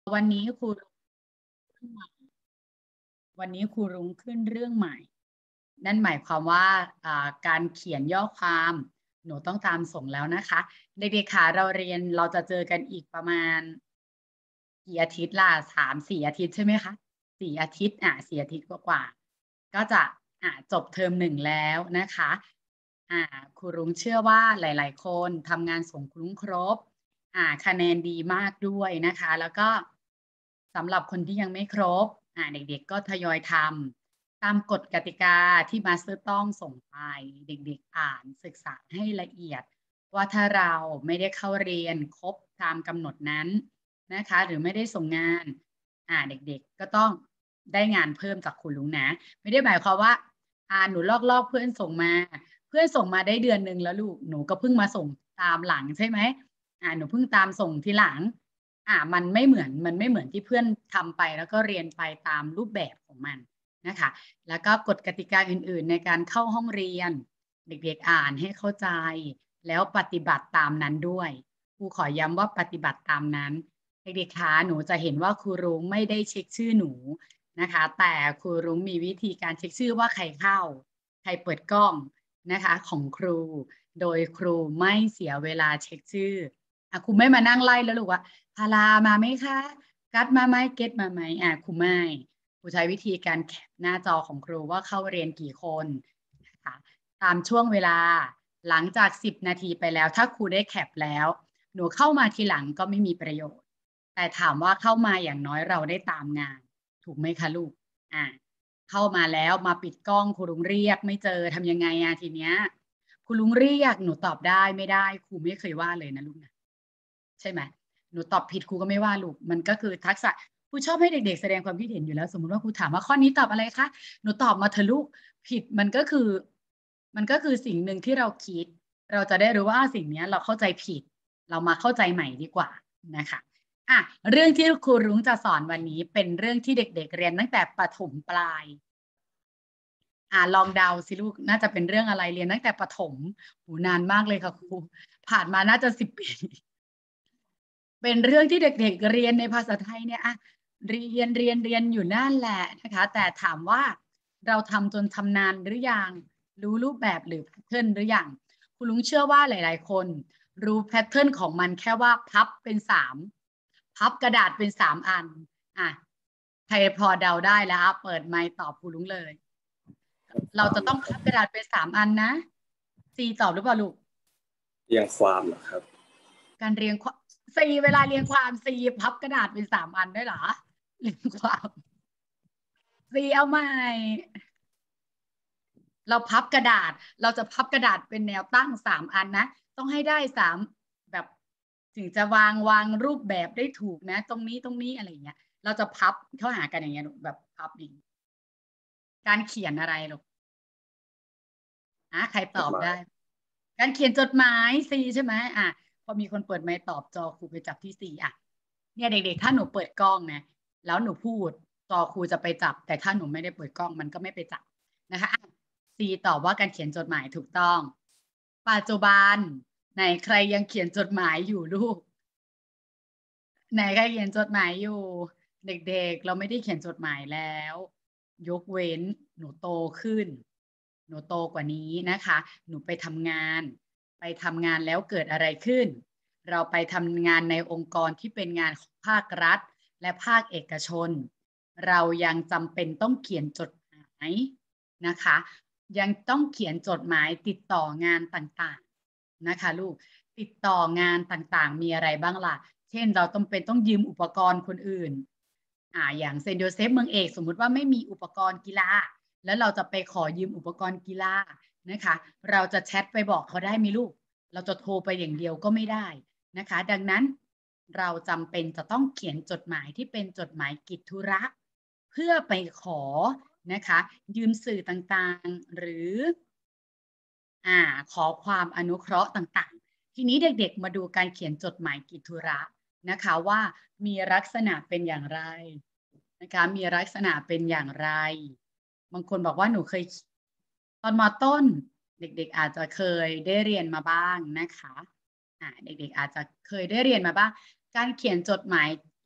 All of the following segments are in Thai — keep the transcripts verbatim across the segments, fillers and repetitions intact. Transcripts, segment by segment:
วันนี้ครูวันนี้ครูรุ้งขึ้นเรื่องใหม่นั่นหมายความว่าการเขียนย่อความหนูต้องตามส่งแล้วนะคะเด็กๆค่ะเราเรียนเราจะเจอกันอีกประมาณกี่อาทิตย์ล่ะสามสี่อาทิตย์ใช่ไหมคะสี่อาทิตย์อ่ะสี่อาทิตย์กว่าๆก็จะอ่ะจบเทอมหนึ่งแล้วนะคะอ่าครูรุ้งเชื่อว่าหลายๆคนทำงานส่งครูรุ้งครบอ่าคะแนนดีมากด้วยนะคะแล้วก็สำหรับคนที่ยังไม่ครบอ่าเด็กๆก็ทยอยทำตามกฎกติกาที่มาสเตอร์ต้องส่งไปเด็กๆอ่านศึกษาให้ละเอียดว่าถ้าเราไม่ได้เข้าเรียนครบตามกำหนดนั้นนะคะหรือไม่ได้ส่งงานอ่าเด็กๆก็ต้องได้งานเพิ่มจากคุณลุงนะไม่ได้หมายความว่าอ่าหนูลอกๆเพื่อนส่งมาเพื่อนส่งมาได้เดือนหนึ่งแล้วลูกหนูก็เพิ่งมาส่งตามหลังใช่ไหมอ่าหนูเพิ่งตามส่งทีหลังอ่ามันไม่เหมือนมันไม่เหมือนที่เพื่อนทำไปแล้วก็เรียนไปตามรูปแบบของมันนะคะแล้วก็กฎกติกาอื่นๆในการเข้าห้องเรียนเด็กๆอ่านให้เข้าใจแล้วปฏิบัติตามนั้นด้วยครูขอย้ำว่าปฏิบัติตามนั้นเด็กๆคะหนูจะเห็นว่าครูรุ้งไม่ได้เช็คชื่อหนูนะคะแต่ครูรุ้งมีวิธีการเช็คชื่อว่าใครเข้าใครเปิดกล้องนะคะของครูโดยครูไม่เสียเวลาเช็คชื่ออ่ะครูไม่มานั่งไล่แล้วลูกว่าพารามาไหมคะกัดมาไหมเก็ตมาไหมอ่ะครูไม่ครูใช้วิธีการแคปหน้าจอของครูว่าเข้าเรียนกี่คนนะคะตามช่วงเวลาหลังจากสิบนาทีไปแล้วถ้าครูได้แคปแล้วหนูเข้ามาทีหลังก็ไม่มีประโยชน์แต่ถามว่าเข้ามาอย่างน้อยเราได้ตามงานถูกไหมคะลูกอ่าเข้ามาแล้วมาปิดกล้องครูลุงเรียกไม่เจอทำยังไงอะทีเนี้ยครูลุงเรียกหนูตอบได้ไม่ได้ครูไม่เคยว่าเลยนะลูกนะใช่ไหมหนูตอบผิดครูก็ไม่ว่าลูกมันก็คือทักษะครูชอบให้เด็กๆแสดงความคิดเห็นอยู่แล้วสมมติว่าครูถามว่าข้อนี้ตอบอะไรคะหนูตอบมาเถอะลูกผิดมันก็คือมันก็คือสิ่งหนึ่งที่เราคิดเราจะได้รู้ว่าสิ่งนี้เราเข้าใจผิดเรามาเข้าใจใหม่ดีกว่านะคะอ่ะเรื่องที่ครูรุ้งจะสอนวันนี้เป็นเรื่องที่เด็กๆเรียนตั้งแต่ประถมปลายอ่าลองเดาสิลูกน่าจะเป็นเรื่องอะไรเรียนตั้งแต่ประถมหูนานมากเลยค่ะครูผ่านมาน่าจะสิบปีเป็นเรื่องที่เด็กๆเรียนในภาษาไทยเนี่ยอะเรียนเรียนเรียนอยู่นั่นแหละนะคะแต่ถามว่าเราทำจนชำนาญหรือยังรู้รูปแบบหรือแพทเทิร์นหรือยังคุณลุงเชื่อว่าหลายๆคนรู้แพทเทิร์นของมันแค่ว่าพับเป็นสามพับกระดาษเป็นสามอันอ่ะใครพอเดาได้แล้วเปิดไมค์ตอบคุณลุงเลยเราจะต้องพับกระดาษเป็นสามอันนะซีตอบหรือเปล่าลูกเรียงความเหรอครับการเรียงซีเวลาเรียงความซีพับกระดาษเป็นสามอันด้วยเหรอเรียงความซีเอาใหม่เราพับกระดาษเราจะพับกระดาษเป็นแนวตั้งสามอันนะต้องให้ได้สามแบบถึงจะวางวางรูปแบบได้ถูกนะตรงนี้ตรงนี้อะไรเงี้ยเราจะพับเข้าหากันอย่างเงี้ยแบบพับอย่างการเขียนอะไรหรอกอ่ะใครตอบได้การเขียนจดหมายซีใช่ไหมอ่ะพอมีคนเปิดไมค์ตอบจอครูไปจับที่ซีอ่ะเนี่ยเด็กๆถ้าหนูเปิดกล้องนะแล้วหนูพูดจอครูจะไปจับแต่ถ้าหนูไม่ได้เปิดกล้องมันก็ไม่ไปจับนะคะซีตอบว่าการเขียนจดหมายถูกต้องปัจจุบันไหนใครยังเขียนจดหมายอยู่ลูกไหนใครเขียนจดหมายอยู่เด็กๆเราไม่ได้เขียนจดหมายแล้วยกเว้นหนูโตขึ้นหนูโตกว่านี้นะคะหนูไปทำงานไปทำงานแล้วเกิดอะไรขึ้นเราไปทำงานในองค์กรที่เป็นงานของภาครัฐและภาคเอกชนเรายังจำเป็นต้องเขียนจดหมายนะคะยังต้องเขียนจดหมายติดต่องานต่างๆนะคะลูกติดต่องานต่างๆมีอะไรบ้างล่ะเช่นเราต้องเป็นต้องยืมอุปกรณ์คนอื่นอ่าอย่างเซนต์โยเซฟเมืองเอกสมมุติว่าไม่มีอุปกรณ์กีฬาแล้วเราจะไปขอยืมอุปกรณ์กีฬานะคะเราจะแชทไปบอกเขาได้ไหมลูกเราจะโทรไปอย่างเดียวก็ไม่ได้นะคะดังนั้นเราจำเป็นจะต้องเขียนจดหมายที่เป็นจดหมายกิจธุระเพื่อไปขอนะคะยืมสื่อต่างๆหรืออ่าขอความอนุเคราะห์ต่างๆทีนี้เด็กๆมาดูการเขียนจดหมายกิจธุระนะคะว่ามีลักษณะเป็นอย่างไรนะคะมีลักษณะเป็นอย่างไรบางคนบอกว่าหนูเคยตอนม.ต้นเด็กๆอาจจะเคยได้เรียนมาบ้างนะคะอ่าเด็กๆอาจจะเคยได้เรียนมาบ้างการเขียนจดหมาย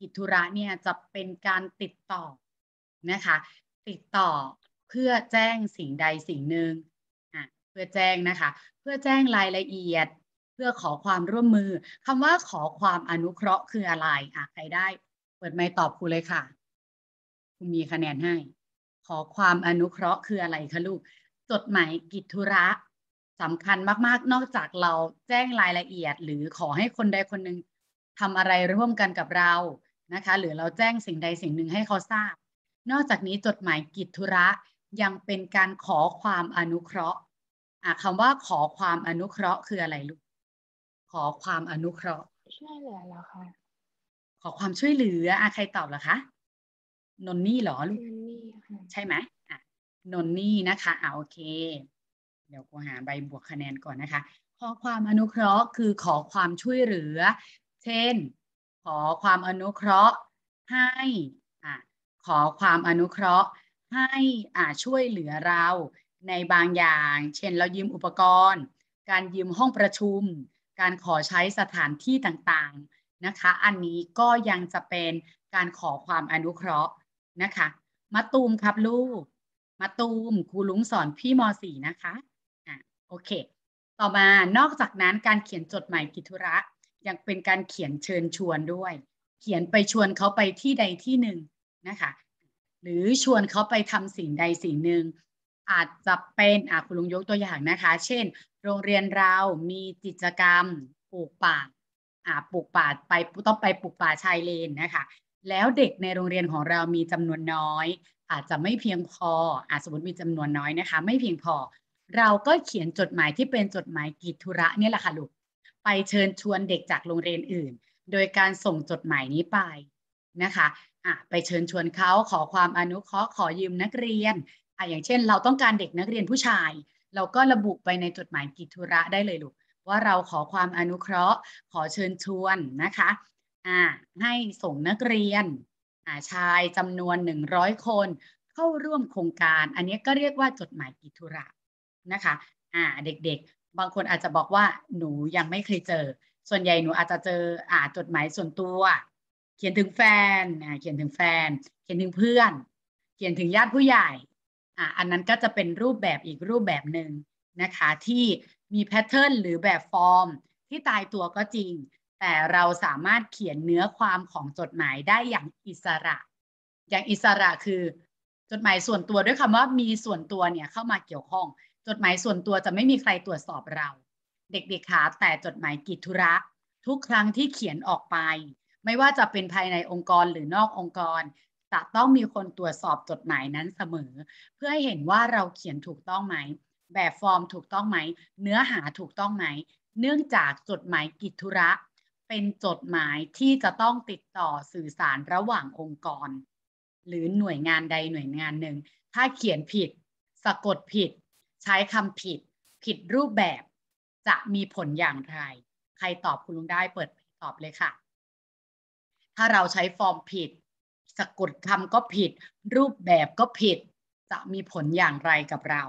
กิจธุระเนี่ยจะเป็นการติดต่อนะคะติดต่อเพื่อแจ้งสิ่งใดสิ่งหนึ่งอ่ะเพื่อแจ้งนะคะเพื่อแจ้งรายละเอียดเพื่อขอความร่วมมือคำว่าขอความอนุเคราะห์คืออะไรอ่ะใครได้เปิดไมค์ตอบครูเลยค่ะคุณมีคะแนนให้ขอความอนุเคราะห์คืออะไรคะลูกจดหมายกิจธุระสำคัญมากๆนอกจากเราแจ้งรายละเอียดหรือขอให้คนใดคนหนึ่งทำอะไรร่วมกันกับเรานะคะหรือเราแจ้งสิ่งใดสิ่งหนึ่งให้เขาทราบนอกจากนี้จดหมายกิจธุระยังเป็นการขอความอนุเคราะห์อ่ะคำว่าขอความอนุเคราะห์คืออะไรลูกขอความอนุเคราะห์ช่วยเหลือแล้วค่ะขอความช่วยเหลืออ่ะใครตอบล่ะคะนนนี่เหรอลูกนนนี่ค่ะใช่ไหมอ่ะนนนี่นะคะอ่าโอเคเดี๋ยวกูหาใบบวกคะแนนก่อนนะคะขอความอนุเคราะห์คือขอความช่วยเหลือเช่นขอความอนุเคราะห์ให้อ่ะขอความอนุเคราะห์ให้อ่าช่วยเหลือเราในบางอย่างเช่นเรายืมอุปกรณ์การยืมห้องประชุมการขอใช้สถานที่ต่างๆนะคะอันนี้ก็ยังจะเป็นการขอความอนุเคราะห์นะคะมะตูมครับลูกมะตูมครูลุงสอนพี่ม .สี่ นะคะอ่ะโอเคต่อมานอกจากนั้นการเขียนจดหมายกิจธุระยังเป็นการเขียนเชิญชวนด้วยเขียนไปชวนเขาไปที่ใดที่หนึ่งนะคะหรือชวนเขาไปทำสิ่งใดสิ่งหนึ่งอาจจะเป็นอ่ะคุณลุงยกตัวอย่างนะคะเช่นโรงเรียนเรามีกิจกรรมปลูกป่าอ่าปลูกป่าไปต้องไปปลูกป่าชายเลนนะคะแล้วเด็กในโรงเรียนของเรามีจำนวนน้อยอาจจะไม่เพียงพออาจสมมติมีจำนวนน้อยนะคะไม่เพียงพอเราก็เขียนจดหมายที่เป็นจดหมายกิจธุระเนี่ยแหละค่ะลูกไปเชิญชวนเด็กจากโรงเรียนอื่นโดยการส่งจดหมายนี้ไปนะคะอ่ะไปเชิญชวนเขาขอความอนุเคราะห์ขอยืมนักเรียนอ่ะอย่างเช่นเราต้องการเด็กนักเรียนผู้ชายเราก็ระบุไปในจดหมายกิจธุระได้เลยลูกว่าเราขอความอนุเคราะห์ขอเชิญชวนนะคะอ่าให้ส่งนักเรียนอ่าชายจำนวนหนึ่งร้อยคนเข้าร่วมโครงการอันนี้ก็เรียกว่าจดหมายกิจธุระนะคะอ่าเด็กๆบางคนอาจจะบอกว่าหนูยังไม่เคยเจอส่วนใหญ่หนูอาจจะเจออ่าจดหมายส่วนตัวเขียนถึงแฟนอ่าเขียนถึงแฟนเขียนถึงเพื่อนเขียนถึงญาติผู้ใหญ่อ่าอันนั้นก็จะเป็นรูปแบบอีกรูปแบบหนึ่งนะคะที่มีแพทเทิร์นหรือแบบฟอร์มที่ตายตัวก็จริงแต่เราสามารถเขียนเนื้อความของจดหมายได้อย่างอิสระอย่างอิสระคือจดหมายส่วนตัวด้วยคำว่ามีส่วนตัวเนี่ยเข้ามาเกี่ยวข้องจดหมายส่วนตัวจะไม่มีใครตรวจสอบเราเด็กๆคะแต่จดหมายกิจธุระทุกครั้งที่เขียนออกไปไม่ว่าจะเป็นภายในองค์กรหรือนอกองค์กรจะต้องมีคนตรวจสอบจดหมายนั้นเสมอเพื่อให้เห็นว่าเราเขียนถูกต้องไหมแบบฟอร์มถูกต้องไหมเนื้อหาถูกต้องไหมเนื่องจากจดหมายกิจธุระเป็นจดหมายที่จะต้องติดต่อสื่อสารระหว่างองค์กรหรือหน่วยงานใดหน่วยงานหนึ่งถ้าเขียนผิดสะกดผิดใช้คำผิดผิดรูปแบบจะมีผลอย่างไรใครตอบคุณลุงได้เปิดตอบเลยค่ะถ้าเราใช้ฟอร์มผิดสะกดคำก็ผิดรูปแบบก็ผิดจะมีผลอย่างไรกับเรา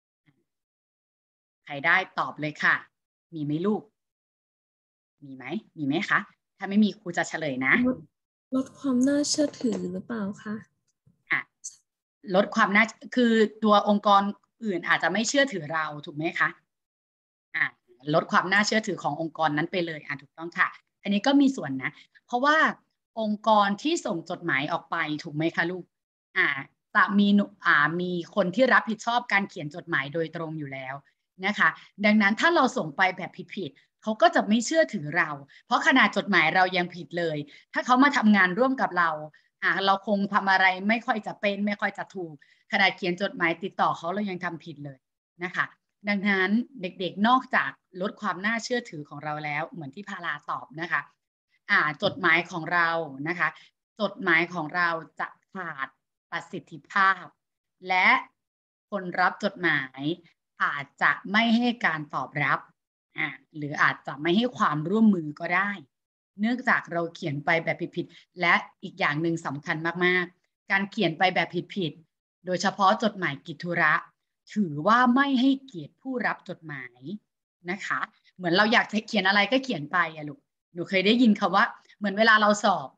ใครได้ตอบเลยค่ะมีไหมลูกมีไหมมีไหมคะถ้าไม่มีครูจะเฉลยนะลดลดความน่าเชื่อถือหรือเปล่าคะอ่ะลดความน่าคือตัวองค์กรอื่นอาจจะไม่เชื่อถือเราถูกไหมคะอ่ะลดความน่าเชื่อถือขององค์กรนั้นไปเลยอ่ะถูกต้องค่ะอันนี้ก็มีส่วนนะเพราะว่าองค์กรที่ส่งจดหมายออกไปถูกไหมคะลูกอ่าจะมีอ่ามีคนที่รับผิดชอบการเขียนจดหมายโดยตรงอยู่แล้วนะคะดังนั้นถ้าเราส่งไปแบบผิดๆเขาก็จะไม่เชื่อถือเราเพราะขนาดจดหมายเรายังผิดเลยถ้าเขามาทำงานร่วมกับเราอ่าเราคงทำอะไรไม่ค่อยจะเป็นไม่ค่อยจะถูกขนาดเขียนจดหมายติดต่อเขาเรายังทำผิดเลยนะคะดังนั้นเด็กๆนอกจากลดความน่าเชื่อถือของเราแล้วเหมือนที่พาราตอบนะคะอ่าจดหมายของเรานะคะจดหมายของเราจะขาดประสิทธิภาพและคนรับจดหมายอาจจะไม่ให้การตอบรับอ่าหรืออาจจะไม่ให้ความร่วมมือก็ได้เนื่องจากเราเขียนไปแบบผิดๆและอีกอย่างหนึ่งสำคัญมากๆการเขียนไปแบบผิดๆโดยเฉพาะจดหมายกิจธุระถือว่าไม่ให้เกียรติผู้รับจดหมายนะคะเหมือนเราอยากจะเขียนอะไรก็เขียนไปอะลูกหนูเคยได้ยินคำว่าเหมือนเวลาเราสอบ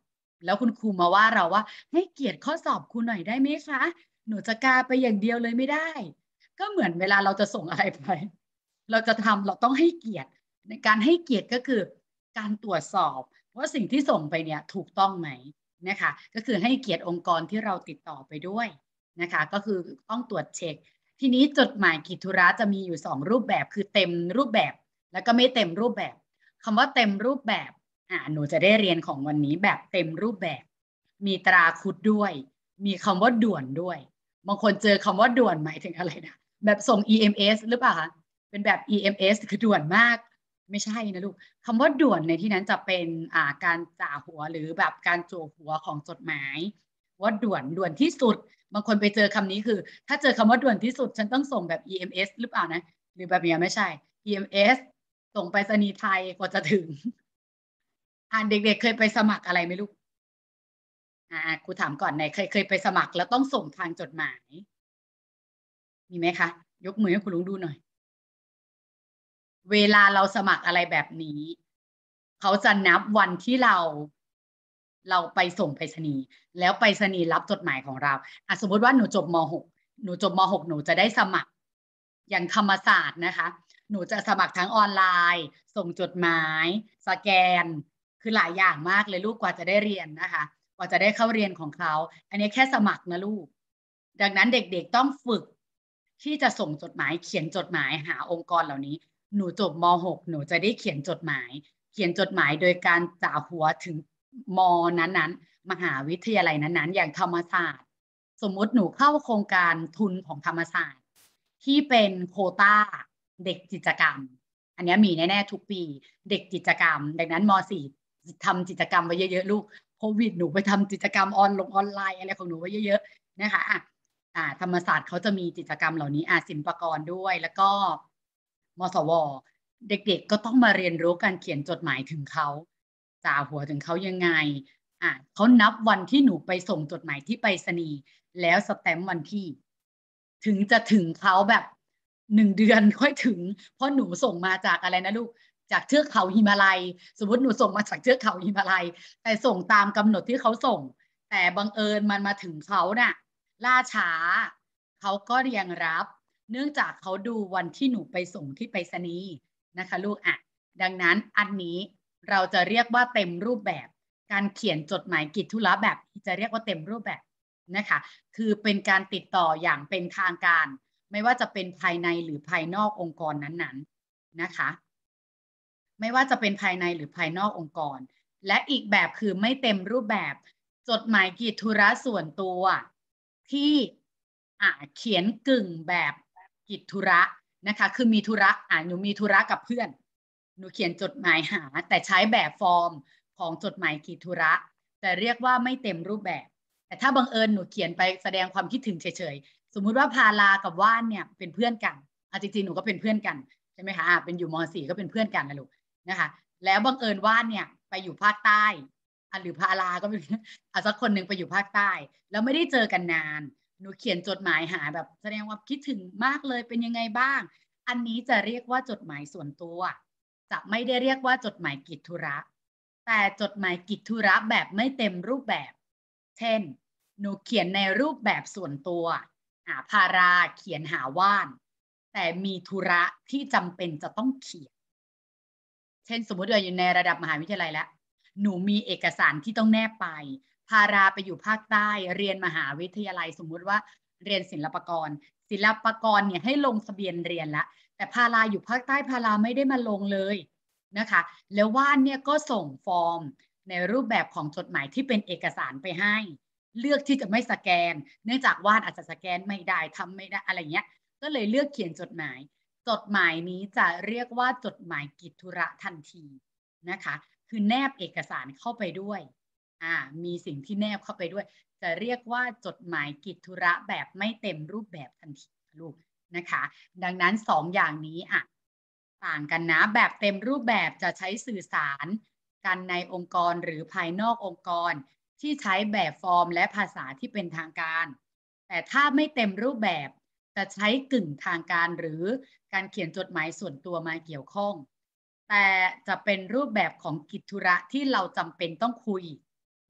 แล้วคุณครูมาว่าเราว่าให้เกียรติข้อสอบครูหน่อยได้ไหมคะหนูจะกาไปอย่างเดียวเลยไม่ได้ก็เหมือนเวลาเราจะส่งอะไรไปเราจะทำเราต้องให้เกียรติในการให้เกียรติก็คือการตรวจสอบว่าสิ่งที่ส่งไปเนี่ยถูกต้องไหมนะคะก็คือให้เกียรติองค์กรที่เราติดต่อไปด้วยนะคะก็คือต้องตรวจเช็คทีนี้จดหมายกิจธุระจะมีอยู่สองรูปแบบคือเต็มรูปแบบแล้วก็ไม่เต็มรูปแบบคำว่าเต็มรูปแบบอ่าหนูจะได้เรียนของวันนี้แบบเต็มรูปแบบมีตราคุดด้วยมีคำว่าด่วนด้วยบางคนเจอคำว่าด่วนหมายถึงอะไรนะแบบส่ง อี เอ็ม เอส หรือเปล่าคะเป็นแบบ อี เอ็ม เอส คือด่วนมากไม่ใช่นะลูกคำว่าด่วนในที่นั้นจะเป็นอ่าการจ่าหัวหรือแบบการโจวหัวของจดหมายว่าด่วนด่วนที่สุดบางคนไปเจอคำนี้คือถ้าเจอคำว่าด่วนที่สุดฉันต้องส่งแบบ อี เอ็ม เอส หรือเปล่านะหรือแบบนี้ไม่ใช่ อี เอ็ม เอส ส่งไปรษณีย์ไทยกว่าจะถึงอ่านเด็กๆเคยไปสมัครอะไรไหมลูกอ่าครูถามก่อนไหนเคยเคยไปสมัครแล้วต้องส่งทางจดหมายมีไหมคะยกมือให้คุณลุงดูหน่อยเวลาเราสมัครอะไรแบบนี้เขาจะนับวันที่เราเราไปส่งไปรษณีย์แล้วไปรษณีย์รับจดหมายของเราอ่ะสมมติว่าหนูจบม หก หนูจบม หก หนูจะได้สมัครอย่างธรรมศาสตร์นะคะหนูจะสมัครทั้งออนไลน์ส่งจดหมายสแกนคือหลายอย่างมากเลยลูกกว่าจะได้เรียนนะคะกว่าจะได้เข้าเรียนของเขาอันนี้แค่สมัครนะลูกดังนั้นเด็กๆต้องฝึกที่จะส่งจดหมายเขียนจดหมายหาองค์กรเหล่านี้หนูจบม หก หนูจะได้เขียนจดหมายเขียนจดหมายโดยการจ่าหัวถึงมนั้นๆมหาวิทยาลัยนั้นๆอย่างธรรมศาสตร์สมมุติหนูเข้าโครงการทุนของธรรมศาสตร์ที่เป็นโควต้าเด็กกิจกรรมอันนี้มีแน่ๆทุกปีเด็กกิจกรรมดังนั้นม สี่ทำกิจกรรมไว้เยอะๆลูกโควิดหนูไปทำกิจกรรมออนลงออนไลน์อะไรของหนูไว้เยอะๆนะคะอ่ะอ่าธรรมศาสตร์เขาจะมีกิจกรรมเหล่านี้อ่าศิลปากรด้วยแล้วก็มสวเด็กๆก็ต้องมาเรียนรู้การเขียนจดหมายถึงเขาจ่าหัวถึงเขายังไงอ่ะเขานับวันที่หนูไปส่งจดหมายที่ไปรษณีย์แล้วสแตมป์วันที่ถึงจะถึงเขาแบบหนึ่งเดือนค่อยถึงเพราะหนูส่งมาจากอะไรนะลูกจากเทือกเขาหิมาลัยสมมติหนูส่งมาจากเทือกเขาหิมาลัยแต่ส่งตามกำหนดที่เขาส่งแต่บังเอิญมันมาถึงเขาน่ะล่าช้าเขาก็ยังรับเนื่องจากเขาดูวันที่หนูไปส่งที่ไปรษณีย์นะคะลูกอ่ะดังนั้นอันนี้เราจะเรียกว่าเต็มรูปแบบการเขียนจดหมายกิจธุระแบบจะเรียกว่าเต็มรูปแบบนะคะคือเป็นการติดต่ออย่างเป็นทางการไม่ว่าจะเป็นภายในหรือภายนอกองค์กรนั้นๆนะคะไม่ว่าจะเป็นภายในหรือภายนอกองค์กรและอีกแบบคือไม่เต็มรูปแบบจดหมายกิจธุระส่วนตัวที่อ่าเขียนกึ่งแบบกิจธุระนะคะคือมีธุระอ่าหนูมีธุระกับเพื่อนหนูเขียนจดหมายหาแต่ใช้แบบฟอร์มของจดหมายกิจธุระแต่เรียกว่าไม่เต็มรูปแบบแต่ถ้าบังเอิญหนูเขียนไปแสดงความคิดถึงเฉยๆสมมุติว่าพาลากับว่านเนี่ยเป็นเพื่อนกันอ่ะจริงๆหนูก็เป็นเพื่อนกันใช่ไหมคะอ่ะเป็นอยู่ม สี่ก็เป็นเพื่อนกันนะลูกนะคะแล้วบังเอิญว่านเนี่ยไปอยู่ภาคใต้อ่ะหรือพาลาก็เป็นอ่ะสักคนหนึ่งไปอยู่ภาคใต้แล้วไม่ได้เจอกันนานหนูเขียนจดหมายหาแบบแสดงว่าคิดถึงมากเลยเป็นยังไงบ้างอันนี้จะเรียกว่าจดหมายส่วนตัวจะไม่ได้เรียกว่าจดหมายกิจธุระแต่จดหมายกิจธุระแบบไม่เต็มรูปแบบเช่นหนูเขียนในรูปแบบส่วนตัวหาพาราเขียนหาว่านแต่มีธุระที่จำเป็นจะต้องเขียนเช่นสมมติเราอยู่ในระดับมหาวิทยาลัยแล้วหนูมีเอกสารที่ต้องแนบไปพาราไปอยู่ภาคใต้เรียนมหาวิทยาลัยสมมุติว่าเรียนศิลปากรศิลปากรเนี่ยให้ลงทะเบียนเรียนแล้วแต่พาราอยู่ภาคใต้พาราไม่ได้มาลงเลยนะคะแล้วว่านเนี่ยก็ส่งฟอร์มในรูปแบบของจดหมายที่เป็นเอกสารไปให้เลือกที่จะไม่สแกนเนื่องจากว่านอาจจะสแกนไม่ได้ทำไม่ได้อะไรเงี้ยก็เลยเลือกเขียนจดหมายจดหมายนี้จะเรียกว่าจดหมายกิจธุระทันทีนะคะคือแนบเอกสารเข้าไปด้วยอ่ามีสิ่งที่แนบเข้าไปด้วยจะเรียกว่าจดหมายกิจธุระแบบไม่เต็มรูปแบบทันทีลูกนะคะดังนั้นสองอย่างนี้อ่ะต่างกันนะแบบเต็มรูปแบบจะใช้สื่อสารกันในองค์กรหรือภายนอกองค์กรที่ใช้แบบฟอร์มและภาษาที่เป็นทางการแต่ถ้าไม่เต็มรูปแบบจะใช้กึ่งทางการหรือการเขียนจดหมายส่วนตัวมาเกี่ยวข้องแต่จะเป็นรูปแบบของกิจธุระที่เราจำเป็นต้องคุย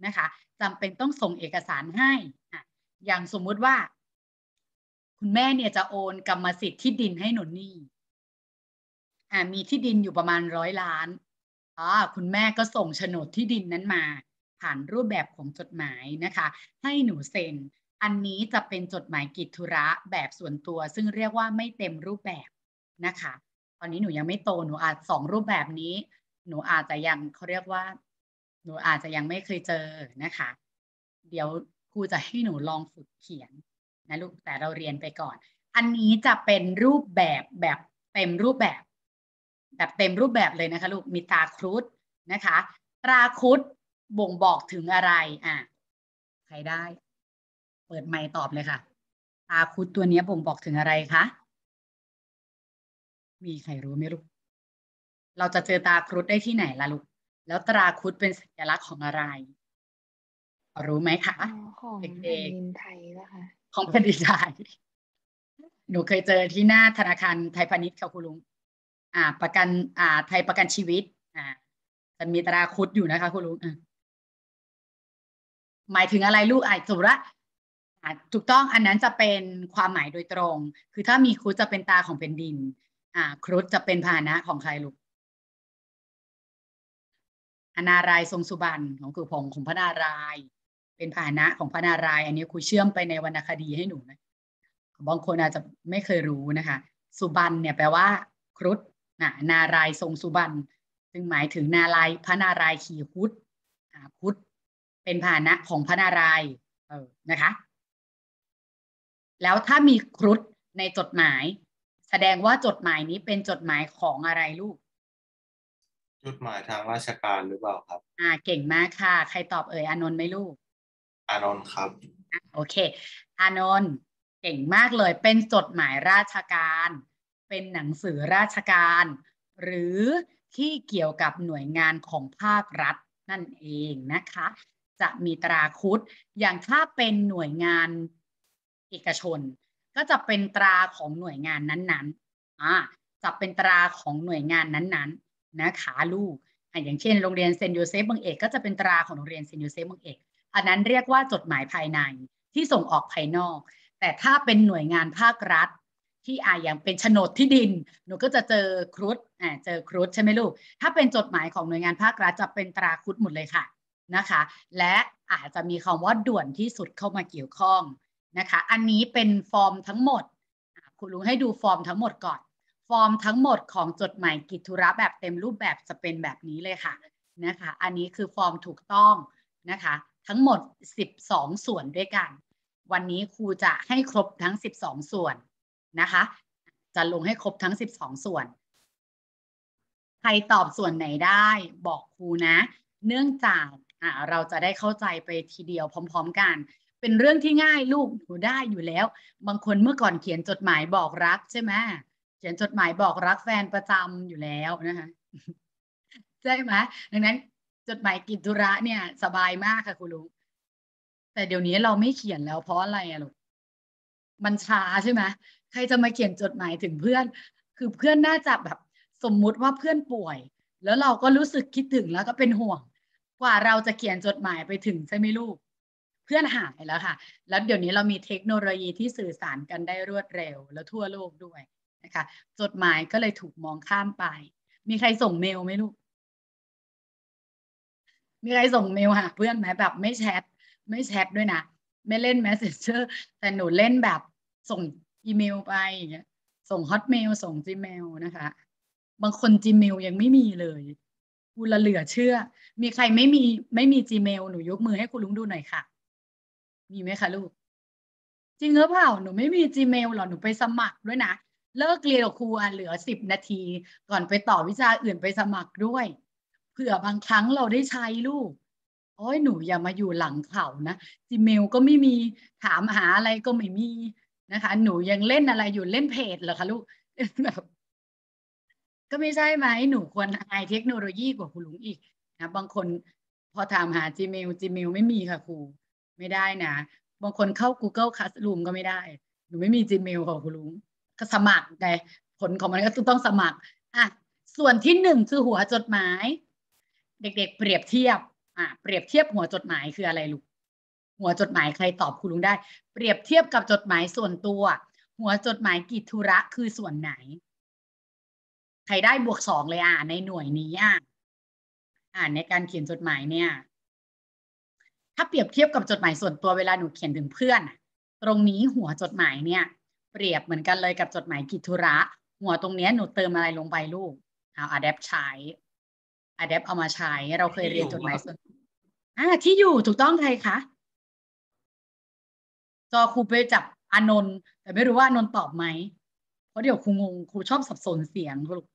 นะคะจำเป็นต้องส่งเอกสารให้อ่ะอย่างสมมุติว่าคุณแม่เนี่ยจะโอนกรรมสิทธิ์ที่ดินให้หนูนี่อ่ามีที่ดินอยู่ประมาณร้อยล้านอ่าคุณแม่ก็ส่งโฉนดที่ดินนั้นมาผ่านรูปแบบของจดหมายนะคะให้หนูเซ็นอันนี้จะเป็นจดหมายกิจธุระแบบส่วนตัวซึ่งเรียกว่าไม่เต็มรูปแบบนะคะตอนนี้หนูยังไม่โตหนูอาจสองรูปแบบนี้หนูอาจจะยังเขาเรียกว่าหนูอาจจะยังไม่เคยเจอนะคะเดี๋ยวครูจะให้หนูลองฝึกเขียนนะลูกแต่เราเรียนไปก่อนอันนี้จะเป็นรูปแบบแบบเต็มรูปแบบแบบเต็มรูปแบบเลยนะคะลูกมีตราครุฑนะคะตราครุฑบ่งบอกถึงอะไรอ่ะใครได้เปิดไมค์ตอบเลยค่ะตราครุฑตัวนี้บ่งบอกถึงอะไรคะมีใครรู้ไหมลูกเราจะเจอตราครุฑได้ที่ไหนล่ะลูกแล้วตราครุฑเป็นสัญลักษณ์ของอะไรรู้ไหมคะของแผ่นดินไทยนะคะของแผ่นดินไทยหนูเคยเจอที่หน้าธนาคารไทยพาณิชย์ค่ะคุณลุงอ่าประกันอ่าไทยประกันชีวิตอ่าจะมีตราครุฑอยู่นะคะคุณลุงหมายถึงอะไรลูกอ่ะสมมติว่าถูกต้องอันนั้นจะเป็นความหมายโดยตรงคือถ้ามีครุฑจะเป็นตาของแผ่นดินอ่าครุฑจะเป็นพาหนะของใครลูกอนารายทรงสุบรรณของคือผงของพระนารายณ์เป็นพาหนะของพระนารายณ์อันนี้ครูเชื่อมไปในวรรณคดีให้หนูนะบางคนอาจจะไม่เคยรู้นะคะสุบรรณเนี่ยแปลว่าครุฑนะนารายณ์ทรงสุบรรณซึ่งหมายถึงนารายณ์พระนารายณ์ขี่ครุฑครุฑเป็นพาหนะของพระนารายณ์เออนะคะแล้วถ้ามีครุฑในจดหมายแสดงว่าจดหมายนี้เป็นจดหมายของอะไรลูกจดหมายทางราชการหรือเปล่าครับอ่าเก่งมากค่ะใครตอบเอ่ยอานนท์ไหมลูกอานนท์ครับโอเคอานนท์เก่งมากเลยเป็นจดหมายราชการเป็นหนังสือราชการหรือที่เกี่ยวกับหน่วยงานของภาครัฐนั่นเองนะคะจะมีตราครุฑอย่างถ้าเป็นหน่วยงานเอกชนก็จะเป็นตราของหน่วยงานนั้นๆอ่าจะเป็นตราของหน่วยงานนั้นๆนะคะลูกอย่างเช่นโรงเรียนเซนต์โยเซฟบางเอกก็จะเป็นตราของโรงเรียนเซนต์โยเซฟบางเอกอันนั้นเรียกว่าจดหมายภายในที่ส่งออกภายนอกแต่ถ้าเป็นหน่วยงานภาครัฐที่อ่าอย่างเป็นโฉนดที่ดินหนูก็จะเจอครุฑอ่าเจอครุฑใช่ไหมลูกถ้าเป็นจดหมายของหน่วยงานภาครัฐจะเป็นตราครุฑหมดเลยค่ะนะคะและอาจจะมีคำว่าด่วนที่สุดเข้ามาเกี่ยวข้องนะคะอันนี้เป็นฟอร์มทั้งหมดคุณลุงให้ดูฟอร์มทั้งหมดก่อนฟอร์มทั้งหมดของจดหมายกิจธุระแบบเต็มรูปแบบจะเป็นแบบนี้เลยค่ะนะคะอันนี้คือฟอร์มถูกต้องนะคะทั้งหมดสิบสองส่วนด้วยกันวันนี้ครูจะให้ครบทั้งสิบสองส่วนนะคะจะลงให้ครบทั้งสิบสองส่วนใครตอบส่วนไหนได้บอกครูนะเนื่องจากอ่าเราจะได้เข้าใจไปทีเดียวพร้อมๆกันเป็นเรื่องที่ง่ายลูกหนูได้อยู่แล้วบางคนเมื่อก่อนเขียนจดหมายบอกรักใช่ไหมเขียนจดหมายบอกรักแฟนประจำอยู่แล้วนะคะใช่ไหมดังนั้นจดหมายกิจธุระเนี่ยสบายมากค่ะคุณลุงแต่เดี๋ยวนี้เราไม่เขียนแล้วเพราะอะไรอะลูกมันช้าใช่ไหมใครจะมาเขียนจดหมายถึงเพื่อนคือเพื่อนน่าจะแบบสมมุติว่าเพื่อนป่วยแล้วเราก็รู้สึกคิดถึงแล้วก็เป็นห่วงกว่าเราจะเขียนจดหมายไปถึงใช่ไหมลูกเพื่อนหายแล้วค่ะแล้วเดี๋ยวนี้เรามีเทคโนโลยีที่สื่อสารกันได้รวดเร็วแล้วทั่วโลกด้วยนะคะจดหมายก็เลยถูกมองข้ามไปมีใครส่งเมลไหมลูกมีใครส่งเมลหาเพื่อนไหมแบบไม่แชทไม่แชทด้วยนะไม่เล่น Messenger แต่หนูเล่นแบบส่งอีเมลไปอย่างเงี้ยส่งฮอตเมลส่ง Gmail นะคะบางคน Gmail ยังไม่มีเลยกูละเหลือเชื่อมีใครไม่มีไม่มี Gmail หนูยกมือให้คุณลุงดูหน่อยค่ะมีไหมคะลูกจริงหรือเปล่าหนูไม่มี Gmail หรอหนูไปสมัครด้วยนะเลิกเรียนกับครูเหลือสิบนาทีก่อนไปต่อวิชาอื่นไปสมัครด้วยเผื่อบางครั้งเราได้ใช้ลูกโอ้ยหนูอย่ามาอยู่หลังเขานะ Gmail ก็ไม่มีถามหาอะไรก็ไม่มีนะคะหนูยังเล่นอะไรอยู่เล่นเพจเหรอคะลูกแบบก็ไม่ใช่ไหมหนูควรไฮเทคโนโลยีกว่าคุณลุงอีกนะบางคนพอถามหา Gmail Gmail ไม่มีค่ะครูไม่ได้นะบางคนเข้า Google Classroom ก็ไม่ได้หนูไม่มี Gmail ค่ะคุณลุงก็สมัครไงผลของมันก็ต้องสมัครอ่ะส่วนที่หนึ่งคือหัวจดหมายเด็กๆเปรียบเทียบอ่ะเปรียบเทียบหัวจดหมายคืออะไรลูกหัวจดหมายใครตอบคุณลุงได้เปรียบเทียบกับจดหมายส่วนตัวหัวจดหมายกิจธุระคือส่วนไหนใครได้บวกสองเลยอ่ะในหน่วยนี้อ่ะอ่านในการเขียนจดหมายเนี่ยถ้าเปรียบเทียบกับจดหมายส่วนตัวเวลาหนูเขียนถึงเพื่อนตรงนี้หัวจดหมายเนี่ยเปรียบเหมือนกันเลยกับจดหมายกิจธุระหัวตรงนี้หนูเติมอะไรลงไปลูกเอาอะแดปใช้อะแดปเอามาใช้เราเคยเรียนจดหมายส่วนอ่าที่อยู่ถูกต้องใครคะจอครูไปจับอานนท์แต่ไม่รู้ว่าอานนท์ตอบไหมเพราะเดี๋ยวครูงงครูชอบสับสนเสียงลูก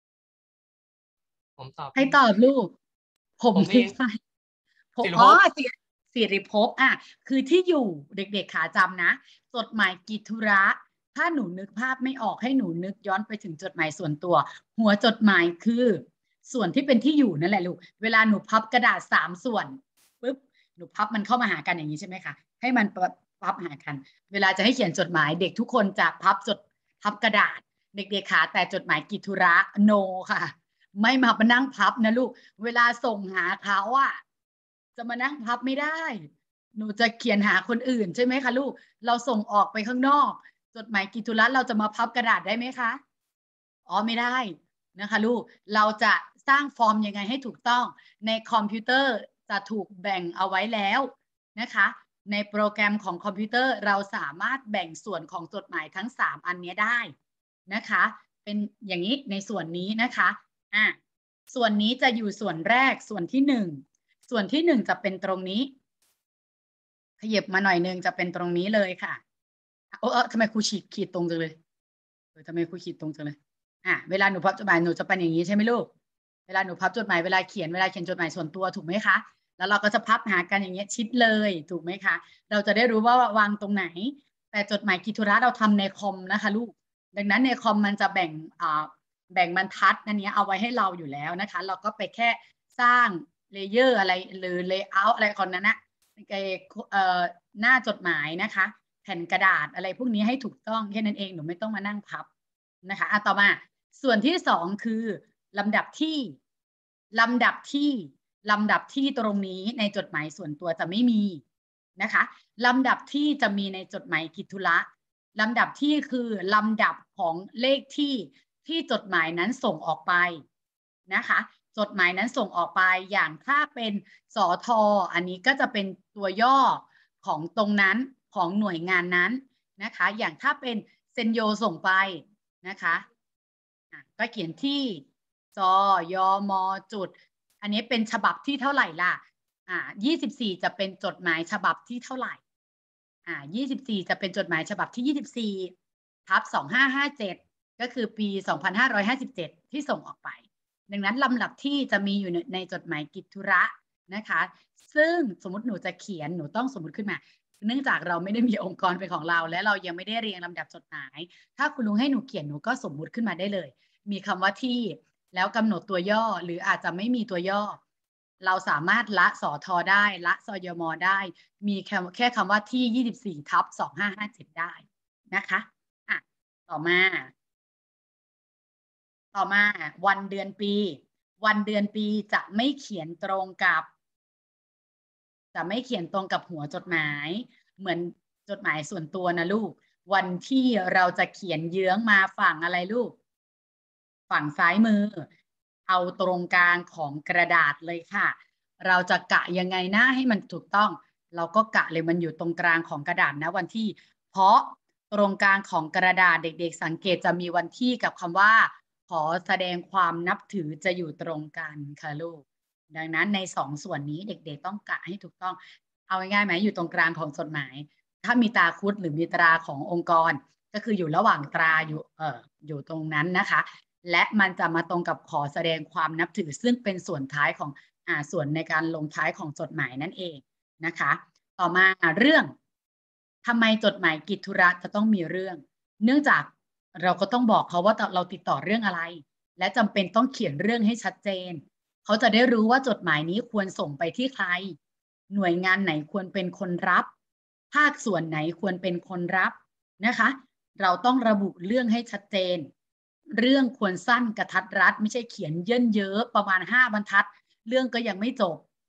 ผมตอบให้ตอบลูกผมผมเอคือง ใครผมสิริภพอ๋อสิสิริภพอ่ะคือที่อยู่เด็กๆขาจำนะจดหมายกิจธุระถ้าหนูนึกภาพไม่ออกให้หนูนึกย้อนไปถึงจดหมายส่วนตัวหัวจดหมายคือส่วนที่เป็นที่อยู่นั่นแหละลูกเวลาหนูพับกระดาษสามส่วนปุ๊บหนูพับมันเข้ามาหากันอย่างนี้ใช่ไหมคะให้มันพับหากันเวลาจะให้เขียนจดหมายเด็กทุกคนจะพับจดพับกระดาษเด็กๆขาแต่จดหมายกิจธุระโนค่ะไม่มามานั่งพับนะลูกเวลาส่งหาเขาอะจะมานั่งพับไม่ได้หนูจะเขียนหาคนอื่นใช่ไหมคะลูกเราส่งออกไปข้างนอกจดหมายกิจธุระเราจะมาพับกระดาษได้ไหมคะอ๋อไม่ได้นะคะลูกเราจะสร้างฟอร์มยังไงให้ถูกต้องในคอมพิวเตอร์จะถูกแบ่งเอาไว้แล้วนะคะในโปรแกรมของคอมพิวเตอร์เราสามารถแบ่งส่วนของจดหมายทั้งสามอันนี้ได้นะคะเป็นอย่างนี้ในส่วนนี้นะคะอ่ะส่วนนี้จะอยู่ส่วนแรกส่วนที่หนึ่งส่วนที่หนึ่งจะเป็นตรงนี้ขยับมาหน่อยนึงจะเป็นตรงนี้เลยค่ะโอ้เออทำไมครูขีดขีดตรงจังเลยเออทำไมครูขีดตรงจังเลยอ่ะเวลาหนูพับจดหมายหนูจะเป็นอย่างนี้ใช่ไหมลูกเวลาหนูพับจดหมายเวลาเขียนเวลาเขียนจดหมายส่วนตัวถูกไหมคะแล้วเราก็จะพับหากันอย่างเงี้ยชิดเลยถูกไหมคะเราจะได้รู้ว่าวางตรงไหนแต่จดหมายกิจธุระเราทำในคอมนะคะลูกดังนั้นในคอมมันจะแบ่งอ่าแบ่งบรรทัดนั่นนี้เอาไว้ให้เราอยู่แล้วนะคะเราก็ไปแค่สร้างเลเยอร์อะไรหรือเลเยอร์อะไรคนนั้นนะเอ่อหน้าจดหมายนะคะแผ่นกระดาษอะไรพวกนี้ให้ถูกต้องแค่นั้นเองหนูไม่ต้องมานั่งพับนะคะอ่ะต่อมาส่วนที่สองคือลำดับที่ลำดับที่ลำดับที่ตรงนี้ในจดหมายส่วนตัวจะไม่มีนะคะลำดับที่จะมีในจดหมายกิจธุระลำดับที่คือลำดับของเลขที่ที่จดหมายนั้นส่งออกไปนะคะจดหมายนั้นส่งออกไปอย่างถ้าเป็นสทอันนี้ก็จะเป็นตัวย่อของตรงนั้นของหน่วยงานนั้นนะคะอย่างถ้าเป็นเซนโยส่งไปนะคะก็เขียนที่จยมจุดอันนี้เป็นฉบับที่เท่าไหร่ล่ะอ่ายี่สิบสี่จะเป็นจดหมายฉบับที่เท่าไหร่อ่ายี่สิบสี่จะเป็นจดหมายฉบับที่ยี่สิบสี่ทับสองห้าห้าเจ็ดก็คือปีสองพันห้าร้อยห้าสิบเจ็ดที่ส่งออกไปดังนั้นลำดับที่จะมีอยู่ในจดหมายกิจธุระนะคะซึ่งสมมติหนูจะเขียนหนูต้องสมมติขึ้นมาเนื่องจากเราไม่ได้มีองค์กรเป็นของเราและเรายังไม่ได้เรียงลำดับจดหมายถ้าคุณลุงให้หนูเขียนหนูก็สมมุติขึ้นมาได้เลยมีคำว่าที่แล้วกำหนดตัวย่อหรืออาจจะไม่มีตัวย่อเราสามารถละสอทอได้ละสยมได้มีแค่แค่คำว่าที่ยี่สิบสี่ทับสองห้าห้าเจ็ดได้นะคะอ่ะต่อมาต่อมาวันเดือนปีวันเดือนปีจะไม่เขียนตรงกับจะไม่เขียนตรงกับหัวจดหมายเหมือนจดหมายส่วนตัวนะลูกวันที่เราจะเขียนเยื้องมาฝั่งอะไรลูกฝั่งซ้ายมือเอาตรงกลางของกระดาษเลยค่ะเราจะกะยังไงนะให้มันถูกต้องเราก็กะเลยมันอยู่ตรงกลางของกระดาษนะวันที่เพราะตรงกลางของกระดาษเด็กๆสังเกตจะมีวันที่กับคำว่าขอแสดงความนับถือจะอยู่ตรงกันค่ะลูกดังนั้นในสองส่วนนี้เด็กๆต้องกะให้ถูกต้องเอาง่ายๆไหมอยู่ตรงกลางของจดหมายถ้ามีตราคุดหรือมีตราขององค์กรก็คืออยู่ระหว่างตราอยู่เอออยู่ตรงนั้นนะคะและมันจะมาตรงกับขอแสดงความนับถือซึ่งเป็นส่วนท้ายของอ่าส่วนในการลงท้ายของจดหมายนั่นเองนะคะต่อมาเรื่องทำไมจดหมายกิจธุระจะต้องมีเรื่องเนื่องจากเราก็ต้องบอกเขาว่าเราติดต่อเรื่องอะไรและจำเป็นต้องเขียนเรื่องให้ชัดเจนเขาจะได้รู้ว่าจดหมายนี้ควรส่งไปที่ใครหน่วยงานไหนควรเป็นคนรับภาคส่วนไหนควรเป็นคนรับนะคะเราต้องระบุเรื่องให้ชัดเจนเรื่องควรสั้นกระทัดรัดไม่ใช่เขียนเยินเยอะประมาณห้าบรรทัดเรื่องก็ยังไม่จบ